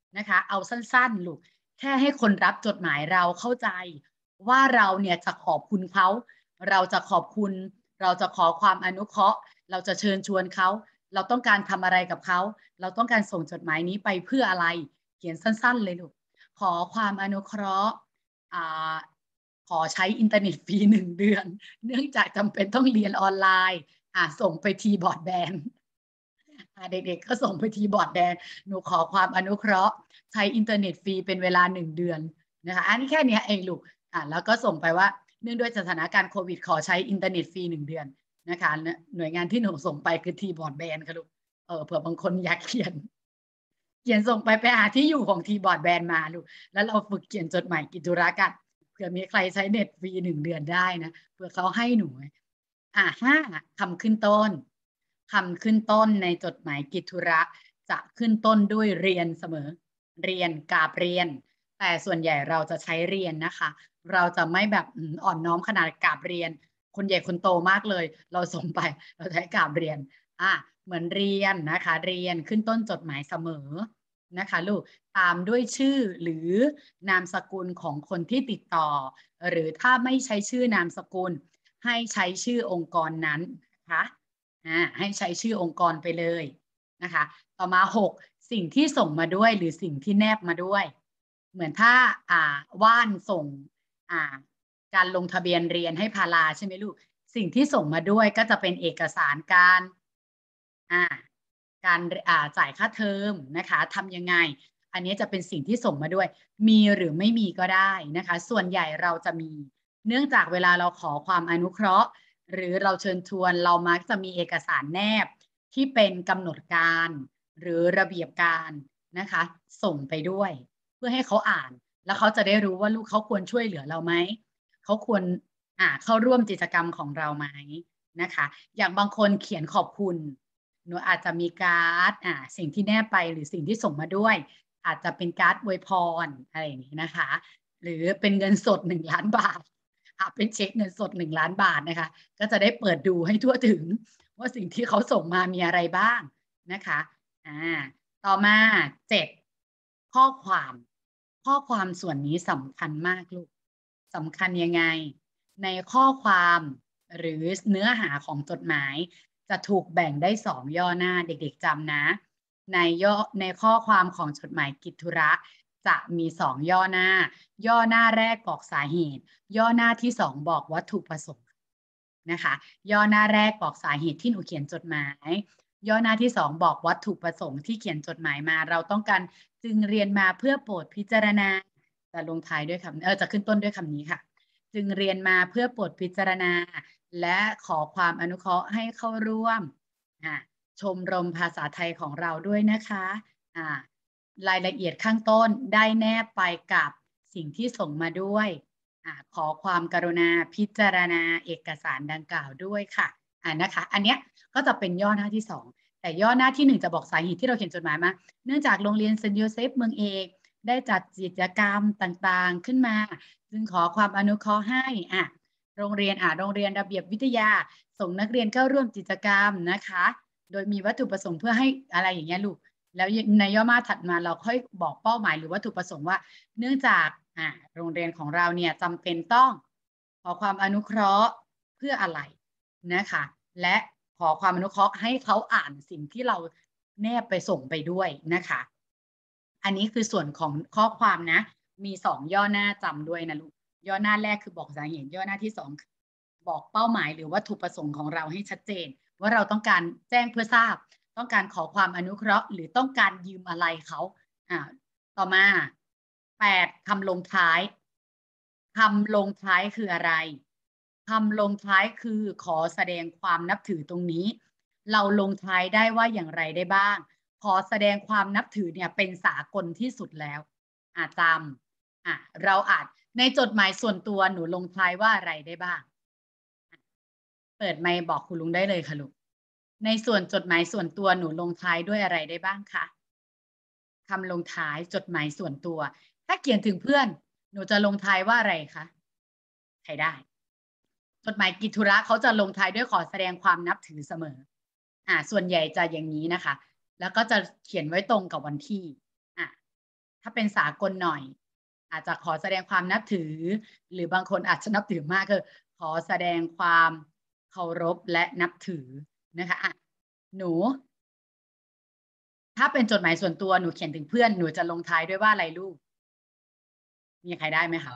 นะคะ เอาสั้นๆลูกแค่ให้คนรับจดหมายเราเข้าใจว่าเราเนี่ยจะขอบคุณเขาเราจะขอบคุณเราจะขอความอนุเคราะห์เราจะเชิญชวนเขาเราต้องการทำอะไรกับเขาเราต้องการส่งจดหมายนี้ไปเพื่ออะไรเขียนสั้นๆเลยลูกขอความอนุเคราะห์อ่าขอใช้อินเทอร์เน็ตฟรีหนึ่งเดือนเนื่องจากจำเป็นต้องเรียนออนไลน์อ่าส่งไปทีบอร์ดแบนเด็กๆก็ส่งไปทีบอร์ดแดนหนูขอความอนุเคราะห์ใช้อินเทอร์เน็ตฟรีเป็นเวลาหนึ่งเดือนนะคะอันนี้แค่นี้เองลูกอ่าแล้วก็ส่งไปว่าเนื่องด้วยสถานการณ์โควิดขอใช้อินเทอร์เน็ตฟรีหนึ่งเดือนนะคะหน่วยงานที่หนูส่งไปคือทีบอร์ดแบนค่ะลูกเออเผื่อบางคนอยากเขียนเขียนส่งไปไปหาที่อยู่ของทีบอร์ดแบนมาลูกแล้วเราฝึกเขียนจดหมายกิจธุระกันเผื่อมีใครใช้เน็ตฟรีหนึ่งเดือนได้นะเผื่อเขาให้หนูอ่าห้าคำขึ้นต้นคำขึ้นต้นในจดหมายกิจธุระจะขึ้นต้นด้วยเรียนเสมอเรียนกาบเรียนแต่ส่วนใหญ่เราจะใช้เรียนนะคะเราจะไม่แบบอ่อนน้อมขนาดกาบเรียนคนใหญ่คนโตมากเลยเราส่งไปเราใช้กาบเรียนอ่ะเหมือนเรียนนะคะเรียนขึ้นต้นจดหมายเสมอนะคะลูกตามด้วยชื่อหรือนามสกุลของคนที่ติดต่อหรือถ้าไม่ใช้ชื่อนามสกุลให้ใช้ชื่อองค์กรนั้นนะคะให้ใช้ชื่อองค์กรไปเลยนะคะต่อมาหกสิ่งที่ส่งมาด้วยหรือสิ่งที่แนบมาด้วยเหมือนถ้าอ่าว่านส่งอ่าการลงทะเบียนเรียนให้พาราใช่ไหมลูกสิ่งที่ส่งมาด้วยก็จะเป็นเอกสารการอ่าการอ่าจ่ายค่าเทอมนะคะทำยังไงอันนี้จะเป็นสิ่งที่ส่งมาด้วยมีหรือไม่มีก็ได้นะคะส่วนใหญ่เราจะมีเนื่องจากเวลาเราขอความอนุเคราะห์หรือเราเชิญชวนเรามักจะมีเอกสารแนบที่เป็นกำหนดการหรือระเบียบการนะคะส่งไปด้วยเพื่อให้เขาอ่านแล้วเขาจะได้รู้ว่าลูกเขาควรช่วยเหลือเราไหมเขาควรอ่าเข้าร่วมกิจกรรมของเราไหมนะคะอย่างบางคนเขียนขอบคุณหนูอาจจะมีการ์ดอ่าสิ่งที่แนบไปหรือสิ่งที่ส่งมาด้วยอาจจะเป็นการ์ดอวยพรอะไรอย่างนี้นะคะหรือเป็นเงินสดหนึ่งล้านบาทเป็นเช็คเงินสดหนึ่งล้านบาทนะคะก็จะได้เปิดดูให้ทั่วถึงว่าสิ่งที่เขาส่งมามีอะไรบ้างนะคะอ่าต่อมาเจ็ดข้อความข้อความส่วนนี้สำคัญมากลูกสำคัญยังไงในข้อความหรือเนื้อหาของจดหมายจะถูกแบ่งได้สองย่อหน้าเด็กๆจำนะในย่อในข้อความของจดหมายกิจธุระจะมีสองย่อหน้าย่อหน้าแรกบอกสาเหตุย่อหน้าที่สองบอกวัตถุประสงค์นะคะย่อหน้าแรกบอกสาเหตุที่หนูเขียนจดหมายย่อหน้าที่สองบอกวัตถุประสงค์ที่เขียนจดหมายมาเราต้องการจึงเรียนมาเพื่อโปรดพิจารณาจะลงท้ายด้วยคำเออจะขึ้นต้นด้วยคำนี้ค่ะจึงเรียนมาเพื่อโปรดพิจารณาและขอความอนุเคราะห์ให้เข้าร่วมชมรมภาษาไทยของเราด้วยนะคะรายละเอียดข้างต้นได้แนบไปกับสิ่งที่ส่งมาด้วยขอความกรุณาพิจารณาเอกสารดังกล่าวด้วยค่ะอ่านะคะอันเนี้ยก็จะเป็นย่อหน้าที่สองแต่ย่อหน้าที่หนึ่งจะบอกสาเหตุที่เราเขียนจดหมายมาเนื่องจากโรงเรียนเซนต์โยเซฟเมืองเอกได้จัดกิจกรรมต่างๆขึ้นมาจึงขอความอนุเคราะห์ให้อ่ะโรงเรียนอ่ะโรงเรียนระเบียบวิทยาส่งนักเรียนเข้าร่วมกิจกรรมนะคะโดยมีวัตถุประสงค์เพื่อให้อะไรอย่างเงี้ยลูกแล้วในย่อมาถัดมาเราค่อยบอกเป้าหมายหรือวัตถุประสงค์ว่าเนื่องจากอ่ะโรงเรียนของเราเนี่ยจำเป็นต้องขอความอนุเคราะห์เพื่ออะไรนะคะและขอความอนุเคราะห์ให้เขาอ่านสิ่งที่เราแนบไปส่งไปด้วยนะคะอันนี้คือส่วนของข้อความนะมีสองย่อหน้าจำด้วยนะลูกย่อหน้าแรกคือบอกสาเหตุย่อหน้าที่สองบอกเป้าหมายหรือวัตถุประสงค์ของเราให้ชัดเจนว่าเราต้องการแจ้งเพื่อทราบต้องการขอความอนุเคราะห์หรือต้องการยืมอะไรเขาอ่าต่อมาแปดคำลงท้ายคำลงท้ายคืออะไรคำลงท้ายคือขอแสดงความนับถือตรงนี้เราลงท้ายได้ว่าอย่างไรได้บ้างขอแสดงความนับถือเนี่ยเป็นสากลที่สุดแล้วอาจำอ่ะเราอาจในจดหมายส่วนตัวหนูลงท้ายว่าอะไรได้บ้างเปิดไมค์บอกคุณลุงได้เลยค่ะลูกในส่วนจดหมายส่วนตัวหนูลงท้ายด้วยอะไรได้บ้างคะคำลงท้ายจดหมายส่วนตัวถ้าเขียนถึงเพื่อนหนูจะลงท้ายว่าอะไรคะใครได้จดหมายกิจธุระเขาจะลงท้ายด้วยขอแสดงความนับถือเสมออ่าส่วนใหญ่จะอย่างนี้นะคะแล้วก็จะเขียนไว้ตรงกับวันที่อ่ะถ้าเป็นสากลหน่อยอาจจะขอแสดงความนับถือหรือบางคนอาจจะนับถือมากคือขอแสดงความเคารพและนับถือนะคะอ่ะหนูถ้าเป็นจดหมายส่วนตัวหนูเขียนถึงเพื่อนหนูจะลงท้ายด้วยว่าอะไรลูกมีใครได้ไหมคะ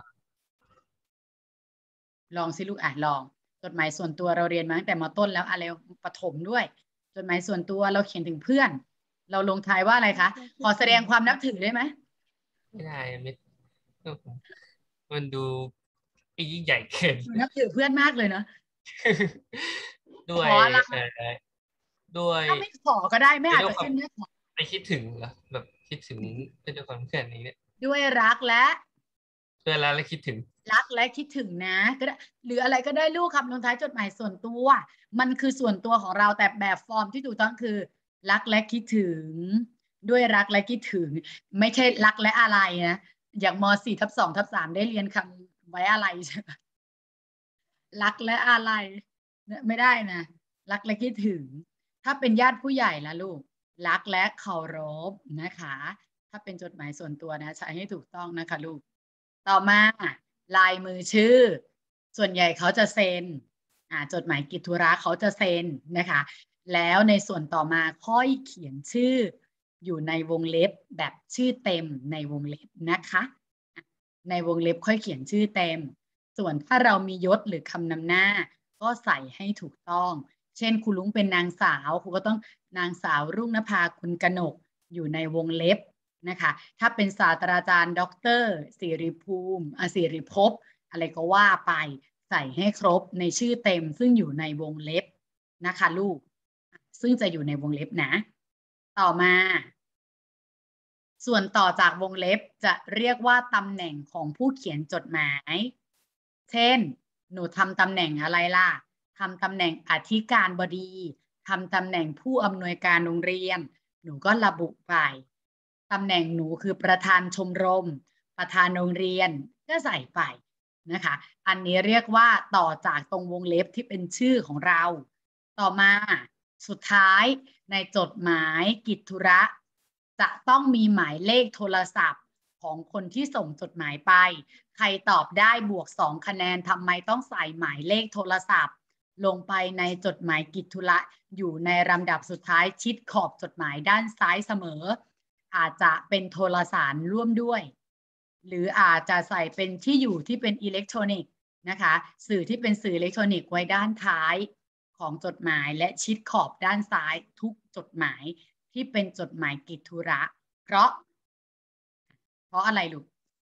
ลองสิลูกอ่ะลองจดหมายส่วนตัวเราเรียนมาตั้งแต่ม.ต้นแล้วอะไรประถมด้วยจดหมายส่วนตัวเราเขียนถึงเพื่อนเราลงท้ายว่าอะไรคะขอแสดงความนับถือได้ไหมไม่ได้ไม่มันดูยิ่งใหญ่เกินหนูนับถือเพื่อนมากเลยเนาะด้วยด้วยถ้าไม่ขอก็ได้ไม่อาจจะขึ้นด้วยขอไปคิดถึงเหรอแบบคิดถึงเป็นด้วยความเพื่อนนี้เนี่ยด้วยรักและด้วยรักและคิดถึงรักและคิดถึงนะก็ได้หรืออะไรก็ได้ลูกคำลงท้ายจดหมายส่วนตัวมันคือส่วนตัวของเราแต่แบบฟอร์มที่ถูกต้องคือรักและคิดถึงด้วยรักและคิดถึงไม่ใช่รักและอะไรนะอย่างม.สี่ ทับ สอง ทับ สามได้เรียนคำไว้อะไรใช่ไหมรักและอะไรไม่ได้นะรักและคิดถึงถ้าเป็นญาติผู้ใหญ่ละลูกรักและเคารพนะคะถ้าเป็นจดหมายส่วนตัวนะใช้ให้ถูกต้องนะคะลูกต่อมาลายมือชื่อส่วนใหญ่เขาจะเซ็นอ่าจดหมายกิจธุระเขาจะเซ็นนะคะแล้วในส่วนต่อมาค่อยเขียนชื่ออยู่ในวงเล็บแบบชื่อเต็มในวงเล็บนะคะในวงเล็บค่อยเขียนชื่อเต็มส่วนถ้าเรามียศหรือคำนำหน้าก็ใส่ให้ถูกต้องเช่นคุณลุงเป็นนางสาวครูก็ต้องนางสาวรุ่งนภาคุณกนกอยู่ในวงเล็บนะคะถ้าเป็นศาสตราจารย์ด็อกเตอร์ศิริภูมิอศิริภพอะไรก็ว่าไปใส่ให้ครบในชื่อเต็มซึ่งอยู่ในวงเล็บนะคะลูกซึ่งจะอยู่ในวงเล็บนะต่อมาส่วนต่อจากวงเล็บจะเรียกว่าตำแหน่งของผู้เขียนจดหมายเช่นหนูทำตำแหน่งอะไรล่ะทำตำแหน่งอธิการบดีทำตำแหน่งผู้อำนวยการโรงเรียนหนูก็ระบุไปตำแหน่งหนูคือประธานชมรมประธานโรงเรียนก็ใส่ไปนะคะอันนี้เรียกว่าต่อจากตรงวงเล็บที่เป็นชื่อของเราต่อมาสุดท้ายในจดหมายกิจธุระจะต้องมีหมายเลขโทรศัพท์ของคนที่ส่งจดหมายไปใครตอบได้บวกสองคะแนนทำไมต้องใส่หมายเลขโทรศัพท์ลงไปในจดหมายกิจธุระอยู่ในลำดับสุดท้ายชิดขอบจดหมายด้านซ้ายเสมออาจจะเป็นโทรสารร่วมด้วยหรืออาจจะใส่เป็นที่อยู่ที่เป็นอิเล็กทรอนิกส์นะคะสื่อที่เป็นสื่ออิเล็กทรอนิกส์ไว้ด้านท้ายของจดหมายและชิดขอบด้านซ้ายทุกจดหมายที่เป็นจดหมายกิจธุระเพราะเพราะอะไรลูก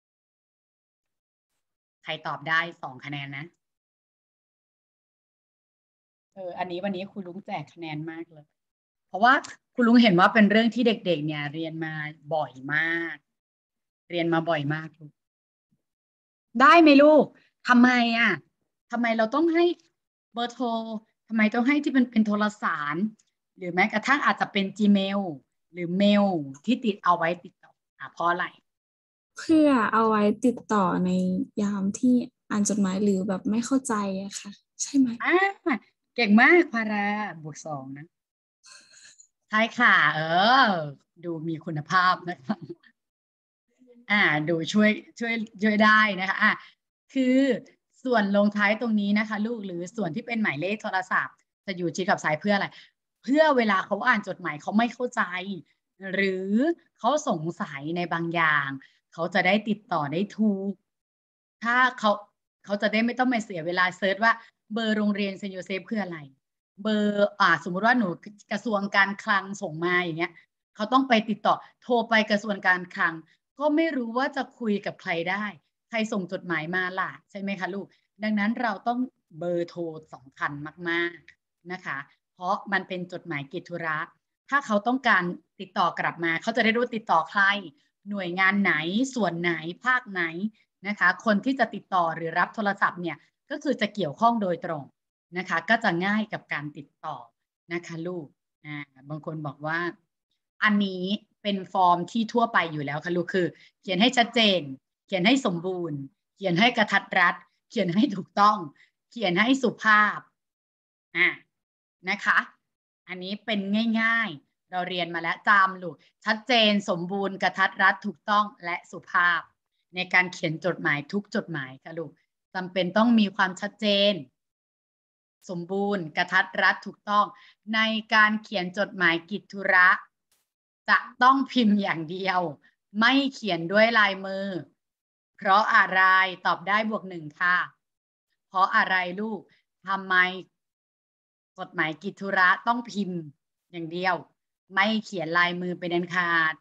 ใครตอบได้สองคะแนนนะเอออันนี้วันนี้คุณลุงแจกคะแนนมากเลยเพราะว่าคุณลุงเห็นว่าเป็นเรื่องที่เด็กๆเนี่ยเรียนมาบ่อยมากเรียนมาบ่อยมากลูกได้ไหมลูกทำไมอ่ะทำไมเราต้องให้เบอร์โทรทำไมต้องให้ที่เป็นเป็นโทรสารหรือแม้กระทั่งอาจจะเป็น Gmail หรือเมลที่ติดเอาไว้ติดต่ออ่ะเพราะอะไรเพื่อเอาไว้ติดต่อในยามที่อ่านจดหมายหรือแบบไม่เข้าใจอะค่ะใช่ไหมอ่าเก่งมากพาราบวกสองนะใช่ค่ะเออดูมีคุณภาพนะคะอ่าดูช่วยช่วยช่วยได้นะคะอ่ะคือส่วนลงท้ายตรงนี้นะคะลูกหรือส่วนที่เป็นหมายเลขโทรศัพท์จะอยู่ชิดกับซ้ายเพื่ออะไรเพื่อเวลาเขาอ่านจดหมายเขาไม่เข้าใจหรือเขาสงสัยในบางอย่างเขาจะได้ติดต่อได้ถูกถ้าเขาเขาจะได้ไม่ต้องมาเสียเวลาเซิร์ชว่าเบอร์โรงเรียนเซนต์โยเซฟคืออะไรเบอร์อ่าสมมุติว่าหนูกระทรวงการคลังส่งมาอย่างเงี้ยเขาต้องไปติดต่อโทรไปกระทรวงการคลังก็ไม่รู้ว่าจะคุยกับใครได้ใครส่งจดหมายมาล่ะใช่ไหมคะลูกดังนั้นเราต้องเบอร์โทรสำคัญมากๆนะคะเพราะมันเป็นจดหมายกิจธุระถ้าเขาต้องการติดต่อกลับมาเขาจะได้รู้ติดต่อใครหน่วยงานไหนส่วนไหนภาคไหนนะคะคนที่จะติดต่อหรือรับโทรศัพท์เนี่ยก็คือจะเกี่ยวข้องโดยตรงนะคะก็จะง่ายกับการติดต่อนะคะลูกอ่าบางคนบอกว่าอันนี้เป็นฟอร์มที่ทั่วไปอยู่แล้วค่ะลูกคือเขียนให้ชัดเจนเขียนให้สมบูรณ์เขียนให้กระทัดรัดเขียนให้ถูกต้องเขียนให้สุภาพอ่ะนะคะอันนี้เป็นง่ายเราเรียนมาแล้วจำลูกชัดเจนสมบูรณ์กระทัดรัดถูกต้องและสุภาพในการเขียนจดหมายทุกจดหมายค่ะลูกจำเป็นต้องมีความชัดเจนสมบูรณ์กระทัดรัดถูกต้องในการเขียนจดหมายกิจธุระจะต้องพิมพ์อย่างเดียวไม่เขียนด้วยลายมือเพราะอะไรตอบได้บวกหนึ่งค่ะเพราะอะไรลูกทำไมจดหมายกิจธุระต้องพิมพ์อย่างเดียวไม่เขียนลายมือเป็นอันขาด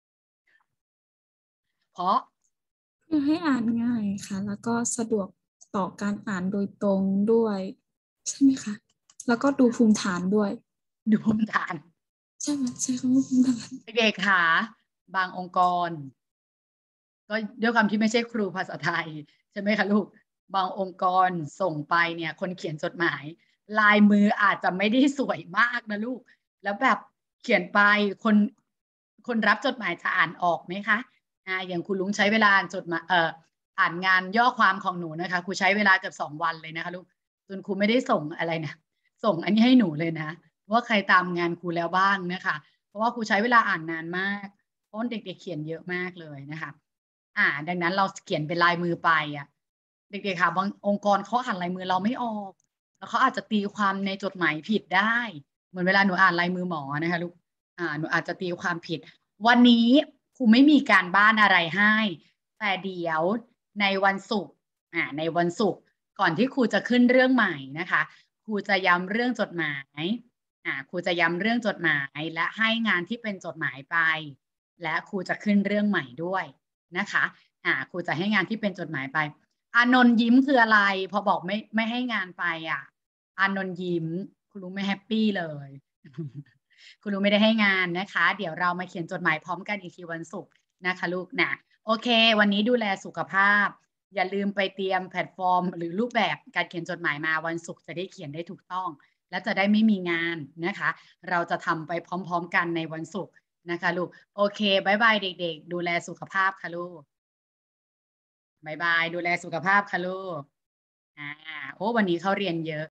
เพราะเพื่อให้อ่านง่ายค่ะ แล้วก็สะดวกต่อการอ่านโดยตรงด้วยใช่ไหมคะแล้วก็ดูภูมิฐานด้วยดูภูมิฐานใช่ไหมใช่คำว่าภูมิฐานเด็กๆค่ะบางองค์กรก็ด้วยความที่ไม่ใช่ครูภาษาไทยใช่ไหมคะลูกบางองค์กรส่งไปเนี่ยคนเขียนจดหมายลายมืออาจจะไม่ได้สวยมากนะลูกแล้วแบบเขียนไปคนคนรับจดหมายจะอ่านออกไหมคะอ่าอย่างคุณลุงใช้เวลาจดหมายเอ่ออ่านงานย่อความของหนูนะคะครูใช้เวลาเกือบสองวันเลยนะคะลูกจนครูไม่ได้ส่งอะไรนะส่งอันนี้ให้หนูเลยนะว่าใครตามงานครูแล้วบ้างนะคะเพราะว่าครูใช้เวลาอ่านนานมากเพราะเด็กๆเขียนเยอะมากเลยนะคะอ่าดังนั้นเราเขียนเป็นลายมือไปอ่ะเด็กๆค่ะบางองค์กรเขาอ่านลายมือเราไม่ออกแล้วเขาอาจจะตีความในจดหมายผิดได้เหมือนเวลาหนูอ่านลายมือหมอนะคะลูกอ่าหนูอาจจะตีความผิดวันนี้ครูไม่มีการบ้านอะไรให้แต่เดี๋ยวในวันศุกร์อ่าในวันศุกร์ก่อนที่ครูจะขึ้นเรื่องใหม่นะคะครูจะย้ำเรื่องจดหมายอ่าครูจะย้ำเรื่องจดหมายและให้งานที่เป็นจดหมายไปและครูจะขึ้นเรื่องใหม่ด้วยนะคะอ่าครูจะให้งานที่เป็นจดหมายไปอานนท์ยิ้มคืออะไรพอบอกไม่ไม่ให้งานไปอ่ะอานนท์ยิ้มคุณรู้ไม่แฮปปี้เลยคุณรู้ไม่ได้ให้งานนะคะเดี๋ยวเรามาเขียนจดหมายพร้อมกันอีกทีวันศุกร์นะคะลูกนะโอเควันนี้ดูแลสุขภาพอย่าลืมไปเตรียมแพลตฟอร์มหรือรูปแบบการเขียนจดหมายมาวันศุกร์จะได้เขียนได้ถูกต้องและจะได้ไม่มีงานนะคะเราจะทำไปพร้อมๆกันในวันศุกร์นะคะลูกโอเคบายบายเด็กๆดูแลสุขภาพค่ะลูกบายบายดูแลสุขภาพค่ะลูกอ่าโอ้วันนี้เขาเรียนเยอะ